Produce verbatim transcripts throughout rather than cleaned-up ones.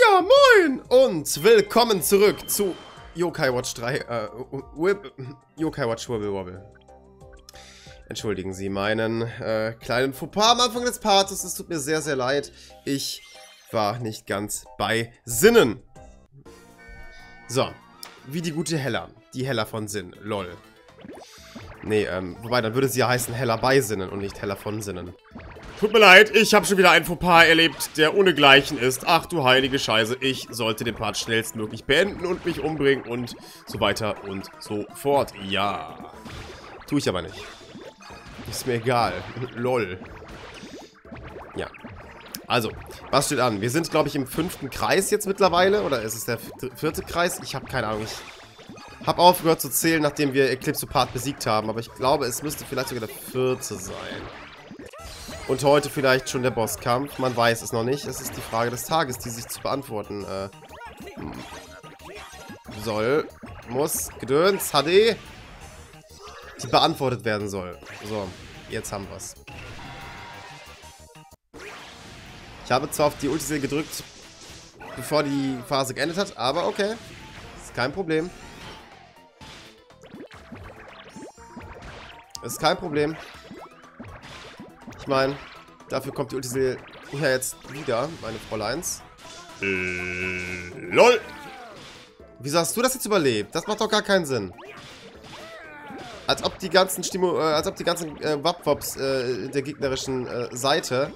Ja, moin und willkommen zurück zu Yokai Watch drei, äh, Wib Yokai Watch Wibble Wobble. Entschuldigen Sie meinen äh, kleinen Fauxpas am Anfang des Parts, es tut mir sehr, sehr leid. Ich war nicht ganz bei Sinnen. So, wie die gute Hella, die Hella von Sinn, lol. Nee, ähm, wobei, dann würde sie ja heißen Hella bei Sinnen und nicht Hella von Sinnen. Tut mir leid, ich habe schon wieder einen Fauxpas erlebt, der ohnegleichen ist. Ach du heilige Scheiße, ich sollte den Part schnellstmöglich beenden und mich umbringen und so weiter und so fort. Ja, tue ich aber nicht. Ist mir egal. Lol. Ja. Also, was steht an? Wir sind, glaube ich, im fünften Kreis jetzt mittlerweile. Oder ist es der vierte Kreis? Ich habe keine Ahnung. Ich habe aufgehört zu zählen, nachdem wir Eclipsopart besiegt haben. Aber ich glaube, es müsste vielleicht sogar der vierte sein. Und heute vielleicht schon der Bosskampf. Man weiß es noch nicht. Es ist die Frage des Tages, die sich zu beantworten äh, soll. Muss. Gedöns. H D. Die beantwortet werden soll. So. Jetzt haben wir es. Ich habe zwar auf die Ultisee gedrückt, bevor die Phase geendet hat, aber okay. Ist kein Problem. Ist kein Problem. Ich meine, dafür kommt die Ultisee ja jetzt wieder, meine Fräuleins. Äh, LOL! Wieso hast du das jetzt überlebt? Das macht doch gar keinen Sinn. Als ob die ganzen Stimu äh, als ob die ganzen äh, Wapwops äh, der gegnerischen äh, Seite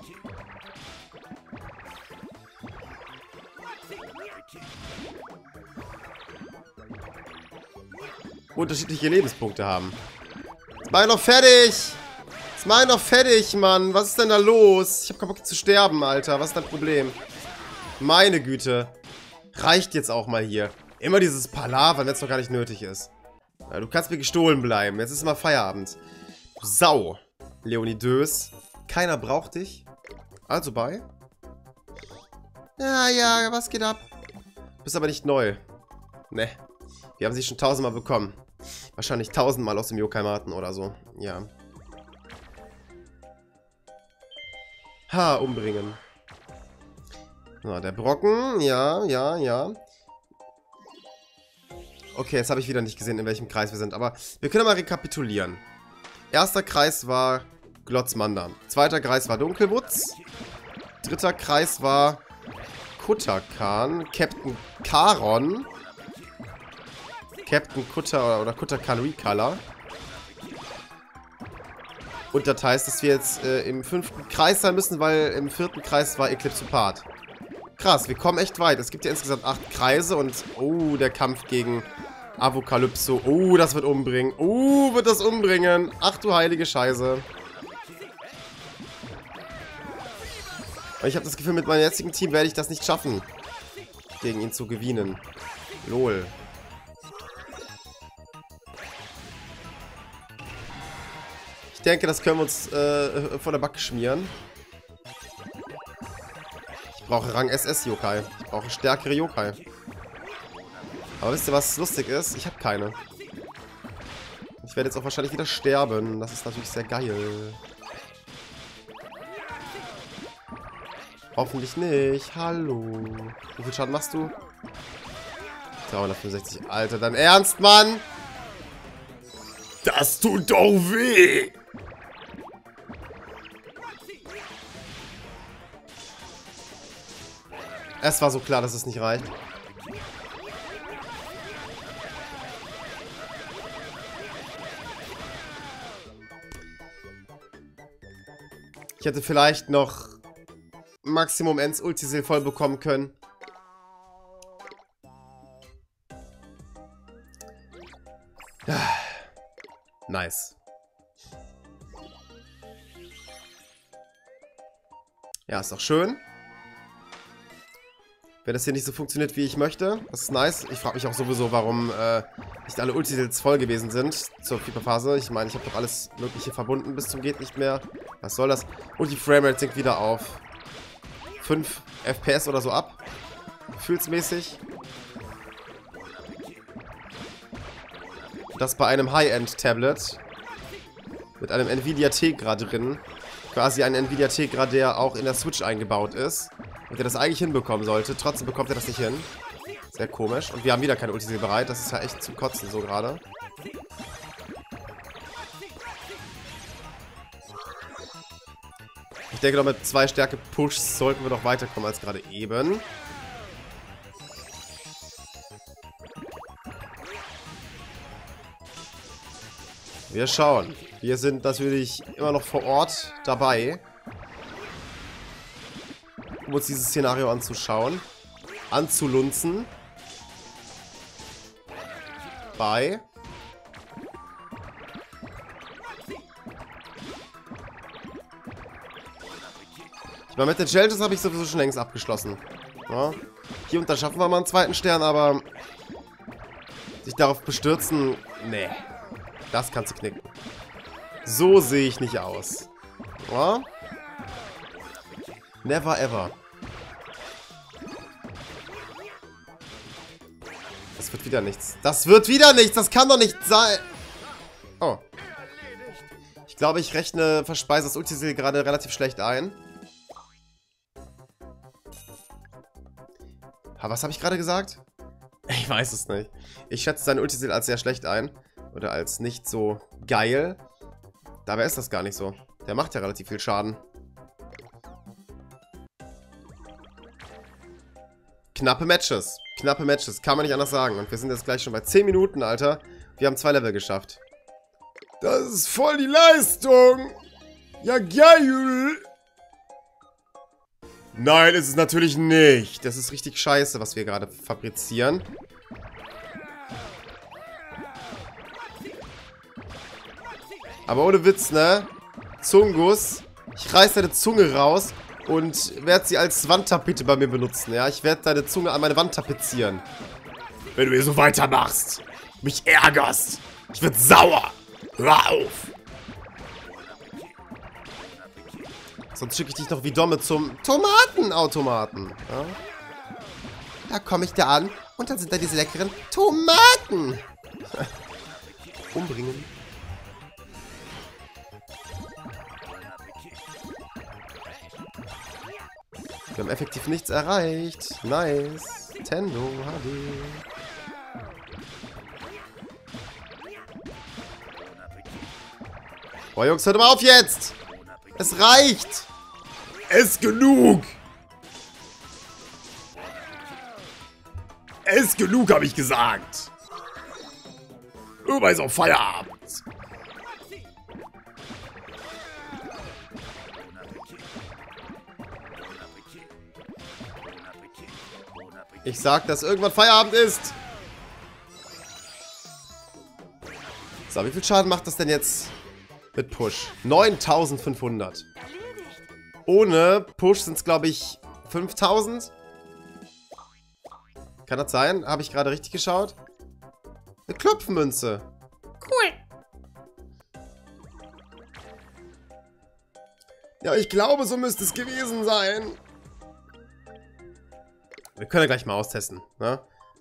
unterschiedliche Lebenspunkte haben. Jetzt mach ich noch fertig! Jetzt mach ich noch fertig, Mann! Was ist denn da los? Ich hab keinen Bock zu sterben, Alter. Was ist dein Problem? Meine Güte. Reicht jetzt auch mal hier. Immer dieses Palaver, wenn es doch gar nicht nötig ist. Ja, du kannst mir gestohlen bleiben. Jetzt ist mal Feierabend. Sau. Leonidös. Keiner braucht dich. Also bei. Ja, ja, was geht ab? Bist aber nicht neu. Ne. Wir haben sie schon tausendmal bekommen. Wahrscheinlich tausendmal aus dem Yokai-Maten oder so. Ja. Ha, umbringen. So, der Brocken. Ja, ja, ja. Okay, jetzt habe ich wieder nicht gesehen, in welchem Kreis wir sind. Aber wir können mal rekapitulieren. Erster Kreis war Glotzmanda. Zweiter Kreis war Dunkelwutz. Dritter Kreis war Kutterkan. Captain Karon. Captain Kutter oder Kutterkan Recolor. Und das heißt, dass wir jetzt äh, im fünften Kreis sein müssen, weil im vierten Kreis war Eclipsopart. Krass, wir kommen echt weit. Es gibt ja insgesamt acht Kreise und... Oh, der Kampf gegen Avocalypso. Oh, das wird umbringen. Oh, wird das umbringen. Ach du heilige Scheiße. Und ich habe das Gefühl, mit meinem jetzigen Team werde ich das nicht schaffen, gegen ihn zu gewinnen. Lol. Ich denke, das können wir uns äh, vor der Backe schmieren. Ich brauche Rang S S Yokai. Ich brauche stärkere Yokai. Aber wisst ihr, was lustig ist? Ich habe keine. Ich werde jetzt auch wahrscheinlich wieder sterben. Das ist natürlich sehr geil. Hoffentlich nicht. Hallo. Wie viel Schaden machst du? dreihundertfünfundsechzig. Alter, dein Ernst, Mann? Das tut doch weh! Es war so klar, dass es nicht reicht. Ich hätte vielleicht noch Maximum Ends Ultisee voll bekommen können. Nice. Ja, ist doch schön. Wenn das hier nicht so funktioniert, wie ich möchte. Das ist nice. Ich frage mich auch sowieso, warum äh, nicht alle Ultis voll gewesen sind zur Fieberphase. Ich meine, ich habe doch alles Mögliche verbunden bis zum geht nicht mehr. Was soll das? Und die Framerate sinkt wieder auf fünf F P S oder so ab. Gefühlsmäßig. Das bei einem High-End-Tablet. Mit einem Nvidia Tegra drin. Quasi ein Nvidia Tegra, der auch in der Switch eingebaut ist. Und der das eigentlich hinbekommen sollte. Trotzdem bekommt er das nicht hin. Sehr komisch. Und wir haben wieder keine Ulti bereit. Das ist ja echt zum Kotzen so gerade. Ich denke, noch mit zwei Stärke-Pushs sollten wir noch weiterkommen als gerade eben. Wir schauen. Wir sind natürlich immer noch vor Ort dabei, um uns dieses Szenario anzuschauen. Anzulunzen. Bei. Ich meine, mit den Shelters habe ich sowieso schon längst abgeschlossen. Ja. Hier und da schaffen wir mal einen zweiten Stern, aber sich darauf bestürzen, nee. Das kannst du knicken. So sehe ich nicht aus. Ja? Never ever. Das wird wieder nichts. Das wird wieder nichts. Das kann doch nicht sein. Oh. Ich glaube, ich rechne Verspeise das Ultisil gerade relativ schlecht ein. Aber was habe ich gerade gesagt? Ich weiß es nicht. Ich schätze sein Ultisil als sehr schlecht ein. Oder als nicht so geil. Dabei ist das gar nicht so. Der macht ja relativ viel Schaden. Knappe Matches. Knappe Matches. Kann man nicht anders sagen. Und wir sind jetzt gleich schon bei zehn Minuten, Alter. Wir haben zwei Level geschafft. Das ist voll die Leistung. Ja, geil. Nein, ist es natürlich nicht. Das ist richtig scheiße, was wir gerade fabrizieren. Aber ohne Witz, ne? Zungus. Ich reiß deine Zunge raus und werde sie als Wandtapete bei mir benutzen, ja? Ich werde deine Zunge an meine Wand tapezieren. Wenn du hier so weitermachst. Mich ärgerst. Ich werde sauer. Hör auf. Sonst schicke ich dich noch wie Domme zum Tomatenautomaten. Ja? Da komme ich da an und dann sind da diese leckeren Tomaten. Umbringen. Wir haben effektiv nichts erreicht. Nice. Tendo, H D. Boah, Jungs, hört mal auf jetzt! Es reicht! Es genug! Es genug, habe ich gesagt! Irgendwann ist auch Feierabend. Ich sag, dass irgendwann Feierabend ist. So, wie viel Schaden macht das denn jetzt mit Push? neuntausendfünfhundert. Ohne Push sind es, glaube ich, fünftausend. Kann das sein? Habe ich gerade richtig geschaut? Eine Klopfmünze. Cool. Ja, ich glaube, so müsste es gewesen sein. Wir können ja gleich mal austesten, ne?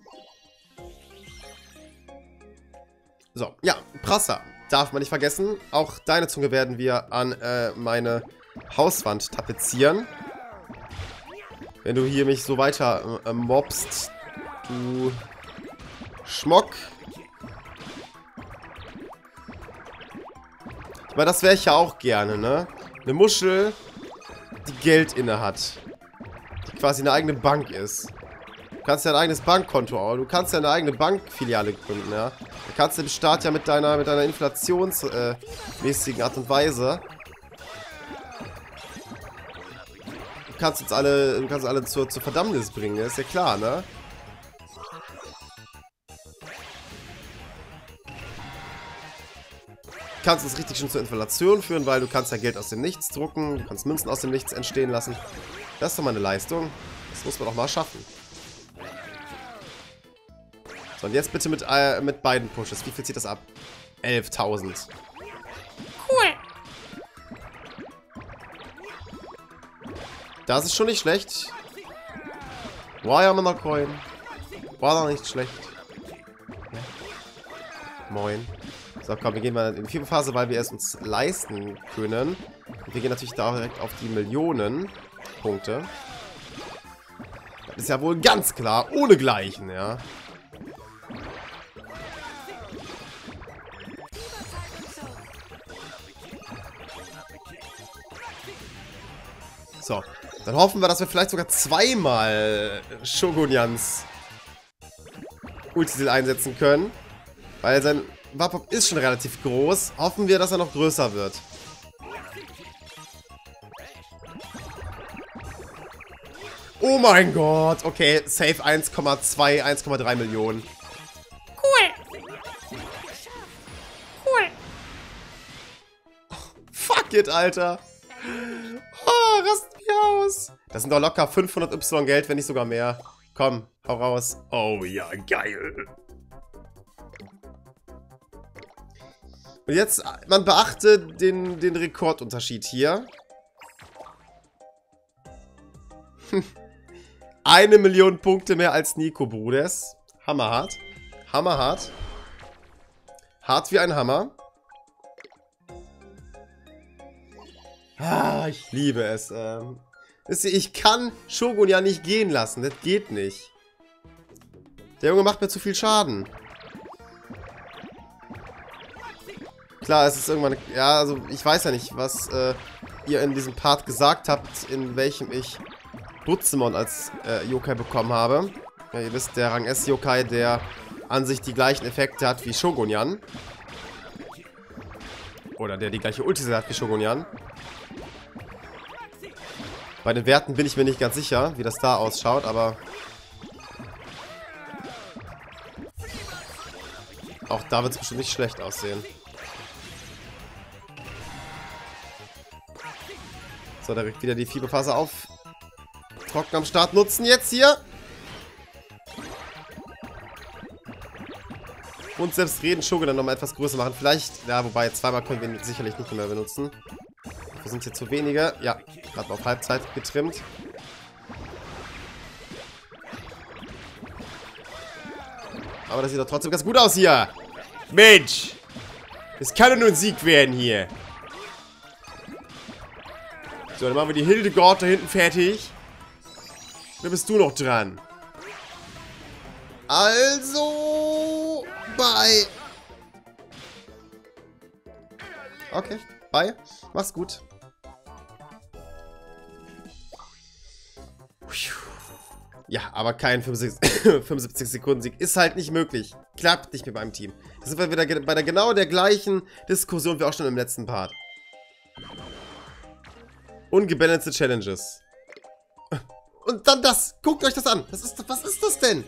So, ja, Prasser. Darf man nicht vergessen. Auch deine Zunge werden wir an äh, meine Hauswand tapezieren. Wenn du hier mich so weiter äh, mobst, du Schmock. Aber das wäre ich ja auch gerne, ne? Eine Muschel, die Geld inne hat. Die quasi eine eigene Bank ist. Du kannst ja ein eigenes Bankkonto auch. Du kannst ja eine eigene Bankfiliale gründen, ja. Du kannst den Staat ja mit deiner, mit deiner inflationsmäßigen äh, Art und Weise. Du kannst uns alle, du kannst alle zur, zur Verdammnis bringen, ist ja klar, ne? Du kannst uns richtig schon zur Inflation führen, weil du kannst ja Geld aus dem Nichts drucken, du kannst Münzen aus dem Nichts entstehen lassen. Das ist doch mal eine Leistung. Das muss man doch mal schaffen. So, und jetzt bitte mit, äh, mit beiden Pushes. Wie viel zieht das ab? elftausend. Cool. Das ist schon nicht schlecht. Wireman Coin. War doch nicht schlecht. Ja. Moin. So, komm, wir gehen mal in die vierte Phase, weil wir es uns leisten können. Und wir gehen natürlich direkt auf die Millionen Punkte. Ist ja wohl ganz klar, ohnegleichen, ja. So, dann hoffen wir, dass wir vielleicht sogar zweimal Shogunyans Ulti einsetzen können. Weil sein Wapop ist schon relativ groß. Hoffen wir, dass er noch größer wird. Oh mein Gott. Okay, safe eins Komma zwei, eins Komma drei Millionen. Cool. Cool. Oh, fuck it, Alter. Oh, rast mich aus. Das sind doch locker fünfhundert Y Geld, wenn nicht sogar mehr. Komm, hau raus. Oh ja, geil. Und jetzt, man beachte den, den Rekordunterschied hier. Eine Million Punkte mehr als Nico, Bruders. Hammerhart. Hammerhart. Hart wie ein Hammer. Ah, ich liebe es. Ähm, wisst ihr, ich kann Shogun ja nicht gehen lassen. Das geht nicht. Der Junge macht mir zu viel Schaden. Klar, es ist irgendwann... Ja, also ich weiß ja nicht, was äh, ihr in diesem Part gesagt habt, in welchem ich Butzemon als äh, Yokai bekommen habe. Ja, ihr wisst, der Rang S Yokai, der an sich die gleichen Effekte hat wie Shogunyan. Oder der die gleiche Ulti hat wie Shogunyan. Bei den Werten bin ich mir nicht ganz sicher, wie das da ausschaut, aber... Auch da wird es bestimmt nicht schlecht aussehen. So, direkt wieder die Fieberphase auf. Trocken am Start nutzen jetzt hier. Und selbst reden Shogun dann nochmal etwas größer machen. Vielleicht, ja, wobei zweimal können wir ihn sicherlich nicht mehr benutzen. Wir sind hier zu wenige. Ja, gerade auf Halbzeit getrimmt. Aber das sieht doch trotzdem ganz gut aus hier. Mensch! Es kann doch nur ein Sieg werden hier. So, dann machen wir die Hildegard da hinten fertig. Dann bist du noch dran. Also... Bye. Okay, bye. Mach's gut. Ja, aber kein fünfundsiebzig Sekunden Sieg. Ist halt nicht möglich. Klappt nicht mit meinem Team. Da sind wir wieder bei der genau der gleichen Diskussion wie auch schon im letzten Part. Ungebalanced Challenges. Und dann das. Guckt euch das an. Das ist, was ist das denn?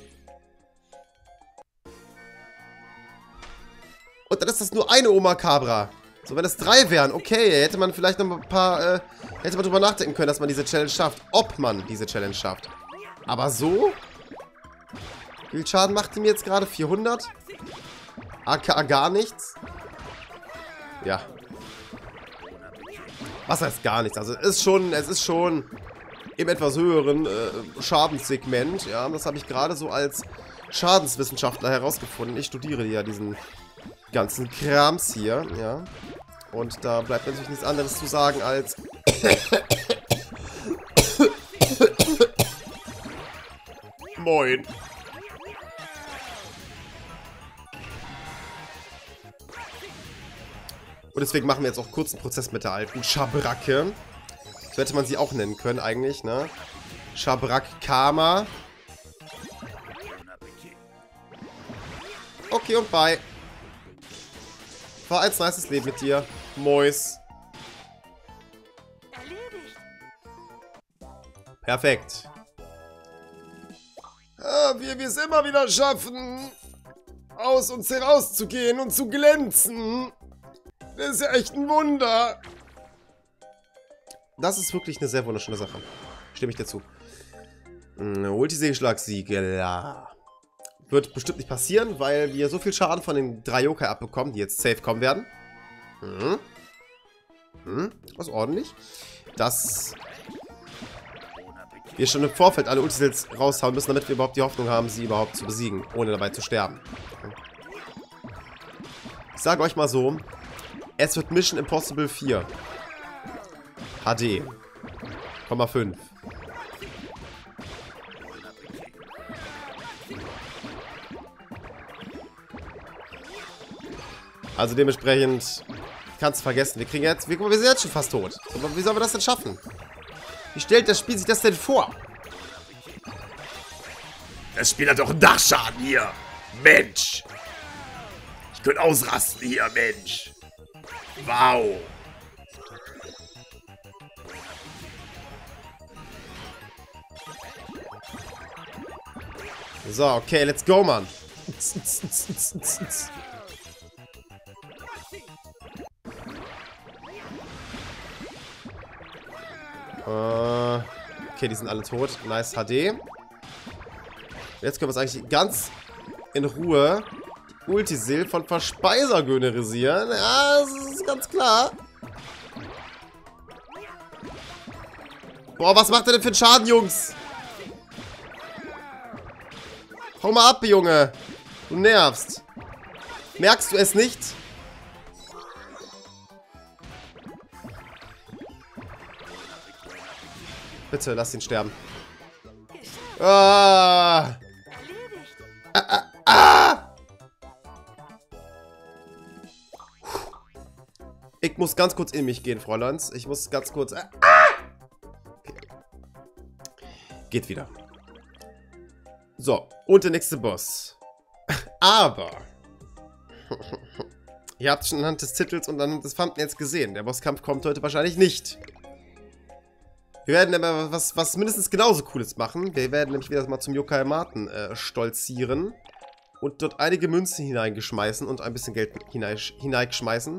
Und dann ist das nur eine Oma Cabra. So, wenn es drei wären, okay, hätte man vielleicht noch ein paar, äh, hätte man drüber nachdenken können, dass man diese Challenge schafft. Ob man diese Challenge schafft. Aber so? Wie viel Schaden macht die mir jetzt gerade? vierhundert? A K A gar nichts? Ja. Was heißt gar nichts? Also es ist schon, es ist schon im etwas höheren äh, Schadenssegment. Ja, das habe ich gerade so als Schadenswissenschaftler herausgefunden. Ich studiere ja diesen ganzen Krams hier, ja. Und da bleibt natürlich nichts anderes zu sagen als... Moin. Und deswegen machen wir jetzt auch kurz einen Prozess mit der alten Schabracke. So hätte man sie auch nennen können eigentlich, ne? Schabrak Karma. Okay und bye. War ein nices Leben mit dir. Mois. Perfekt. Ah, wie wir es immer wieder schaffen, aus uns herauszugehen und zu glänzen. Das ist ja echt ein Wunder. Das ist wirklich eine sehr wunderschöne Sache. Stimme ich dir zu. Ulti-Seeschlag-Sieg, ja. Wird bestimmt nicht passieren, weil wir so viel Schaden von den drei Yokai abbekommen, die jetzt safe kommen werden. Hm. Hm, das ist ordentlich. Dass wir schon im Vorfeld alle Ultis raushauen müssen, damit wir überhaupt die Hoffnung haben, sie überhaupt zu besiegen, ohne dabei zu sterben. Ich sage euch mal so, es wird Mission Impossible vier. H D. fünf. Also dementsprechend kannst du vergessen. Wir kriegen jetzt... Wir, wir sind jetzt schon fast tot. Aber wie sollen wir das denn schaffen? Wie stellt das Spiel sich das denn vor? Das Spiel hat doch einen Dachschaden hier. Mensch. Ich könnte ausrasten hier, Mensch. Wow. So, okay, let's go, Mann. Uh, okay, die sind alle tot. Nice H D. Jetzt können wir es eigentlich ganz in Ruhe die Ultisil von Verspeiser generisieren. Ja, das ist ganz klar. Boah, was macht er denn für einen Schaden, Jungs? Hau mal ab, Junge. Du nervst. Merkst du es nicht? Bitte, lass ihn sterben. Ah. Ah, ah, ah. Ich muss ganz kurz in mich gehen, Fräuleins. Ich muss ganz kurz... Ah. Okay. Geht wieder. So, und der nächste Boss. Aber... Ihr habt schon anhand des Titels und anhand des Thumbnails gesehen. Der Bosskampf kommt heute wahrscheinlich nicht. Wir werden aber was, was mindestens genauso Cooles machen. Wir werden nämlich wieder mal zum Yokai-Maten äh, stolzieren. Und dort einige Münzen hineingeschmeißen und ein bisschen Geld hinein, hineingeschmeißen.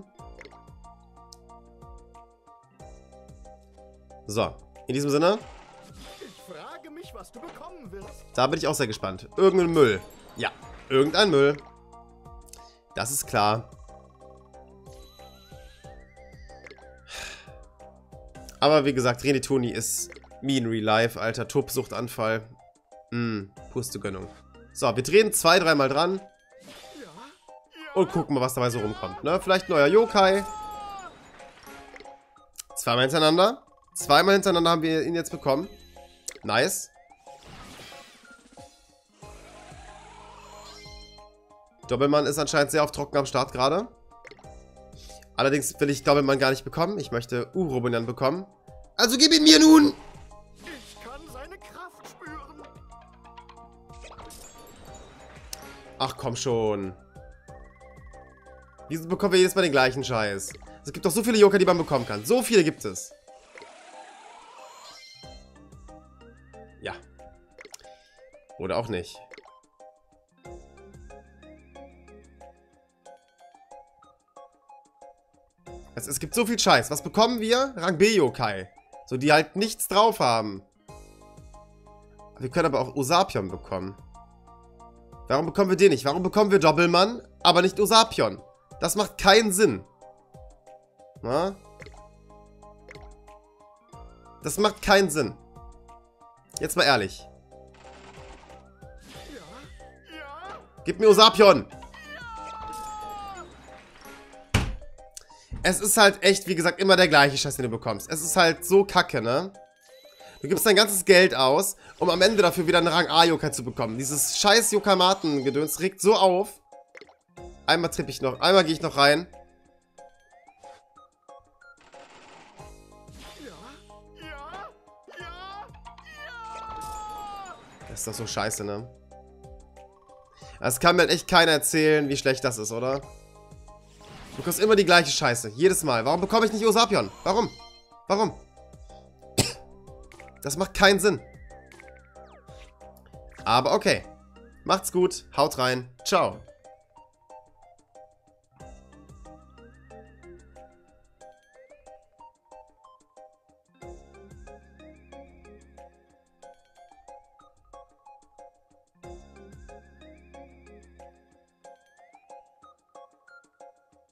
So, in diesem Sinne. Ich frage mich, was du bekommen wirst. Da bin ich auch sehr gespannt. Irgendein Müll. Ja, irgendein Müll. Das ist klar. Aber wie gesagt, Renitoni ist me in real life, alter Tobsuchtanfall. Hm, Pustegönnung. So, wir drehen zwei, dreimal dran. Und gucken mal, was dabei so rumkommt. Ne? Vielleicht ein neuer Yokai. Zweimal hintereinander. Zweimal hintereinander haben wir ihn jetzt bekommen. Nice. Doppelmann ist anscheinend sehr auf trocken am Start gerade. Allerdings will ich Doppelmann gar nicht bekommen. Ich möchte Urobunyan bekommen. Also gib ihn mir nun! Ich kann seine Kraft spüren. Ach komm schon. Wieso bekommen wir jedes Mal den gleichen Scheiß? Es gibt doch so viele Joker, die man bekommen kann. So viele gibt es. Ja. Oder auch nicht. Es, es gibt so viel Scheiß. Was bekommen wir? Rang B Yokai. So, die halt nichts drauf haben. Wir können aber auch Osapion bekommen. Warum bekommen wir den nicht? Warum bekommen wir Doppelmann, aber nicht Osapion? Das macht keinen Sinn. Na? Das macht keinen Sinn. Jetzt mal ehrlich. Ja, ja. Gib mir Osapion! Es ist halt echt, wie gesagt, immer der gleiche Scheiß, den du bekommst. Es ist halt so kacke, ne? Du gibst dein ganzes Geld aus, um am Ende dafür wieder einen Rang A-Yokai zu bekommen. Dieses scheiß Yokai-Maten-Gedöns regt so auf. Einmal trippe ich noch, einmal gehe ich noch rein. Ja, ja, ja, ja. Das ist doch so scheiße, ne? Das kann mir halt echt keiner erzählen, wie schlecht das ist, oder? Du bekommst immer die gleiche Scheiße. Jedes Mal. Warum bekomme ich nicht Osapion? Warum? Warum? Das macht keinen Sinn. Aber okay. Macht's gut. Haut rein. Ciao.